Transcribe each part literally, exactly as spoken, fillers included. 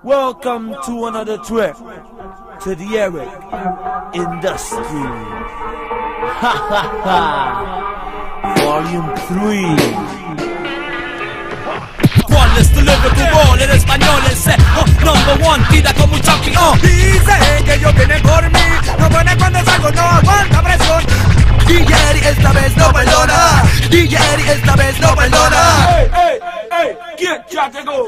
Welcome to another trip to the Eric Industry. Ha ha ha. Volume three. ¿Cuál es tu gol? En español es oh, number one, tira como un champion. Dicen que ellos vienen por mí, no pueden cuando salgo, no aguanta presión. D J esta vez no perdona, D J esta vez no perdona. Ey, ey, ey, ¿quién ya llegó?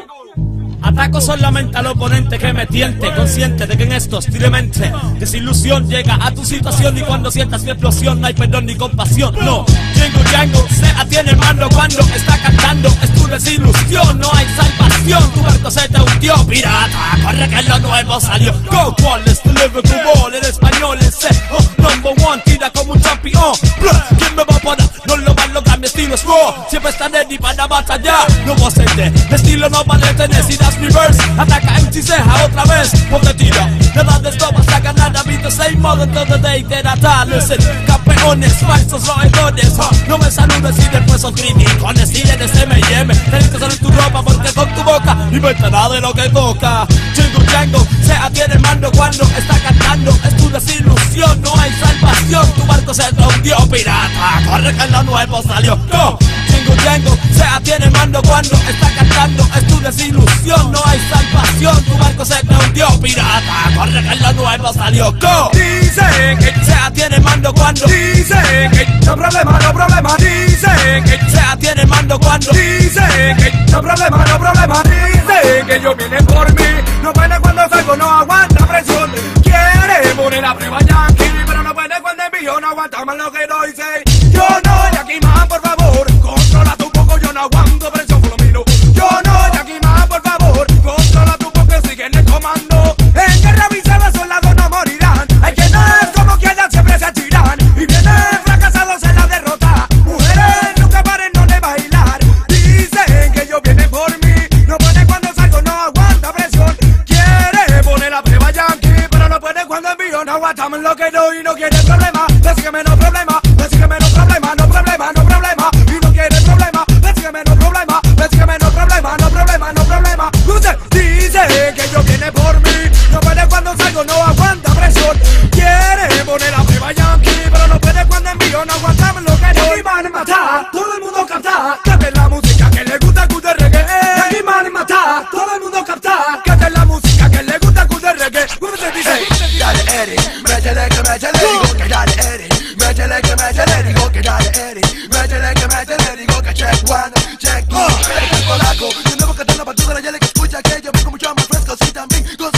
Ataco solamente al oponente que me tiente, consciente de que en estos mente desilusión llega a tu situación y cuando sientas mi explosión no hay perdón ni compasión, no. Jingle Jangle se atiene el mando cuando está cantando, es tu desilusión, no hay salvación, tu barco se te hundió, pirata, corre que lo nuevo salió. Go, ¿cuál es tu Liverpool? En español es oh, number one, tira como un champion. ¿Quién me va a parar? No lo va a lograr, mi estilo es raw, siempre está ready para batallar, no voy a ceder, mi estilo no vale tener si das reverse, ataca en Ciseja otra vez, ponte tira, nada de esto vas a ganar, a mí the same modo todo de interata, listen, campeones, falsos roedores, huh? No me saludes y después son criticones, si eres M y M, tienes que salir tu ropa porque con tu boca inventará de lo que toca. Jingle Jangle se atiene el mando cuando está cantando, es tu desilusión, no hay salvación, tu barco se te hundió, pirata, corre que lo nuevo salió. Go. Jingle Jangle se atiene el mando cuando está cantando, es tu desilusión, no hay salvación, tu barco se te hundió, pirata, corre que lo nuevo salió. Go. Dicen que Se atiene el mando cuando Dicen que no problema, no problema. Dicen que se atiene el mando cuando Dicen que no problema, no problema. Dicen que ellos vienen por mí, no puede cuando salgo, no aguanta presión. Quiere poner a prueba Yankee, pero no puede cuando envío, no aguanta más lo que no hice. Yo no, Yankee man, por favor, controla tu poco, yo no aguanto presión por lo mío. Yo no, Yankee man, por favor, controla tu poco, sigue en el comando. En guerra avisada, soldados no morirán. Hay que no es como quieran, siempre se tiran. Y vienen fracasados en la derrota. Mujeres nunca paren no de bailar. Dicen que ellos vienen por mí, no pueden cuando salgo, no aguanta presión. Quiere poner a prueba Yankee, pero no puede cuando envío, no aguantamos lo que doy y no quiere problema. Así que menos problema, así que menos problema, no problema, no problema. Y no quiere problema, así que menos problema, así que menos problema, no problema, no problema. Usted dice que ellos vienen por mí, no puede cuando salgo, no aguanta presión. Quiere poner a prueba Yankee, pero no puede cuando envío, no aguantamos lo que doy. Yankee man mata, todo el mundo capta, cante la música que le gusta, que de reggae. Yankee man mata, todo el mundo capta, cante la música que le gusta, que de reggae. ¿Cómo se dice? Dale Eddie, métele que métele, digo que dale Eddie, métele que métele, digo que dale Eddie, métele que métele, digo que check one, check two, check el polaco, yo no busco la patura, ya le que escucha que yo vengo mucho más fresco, sí también, con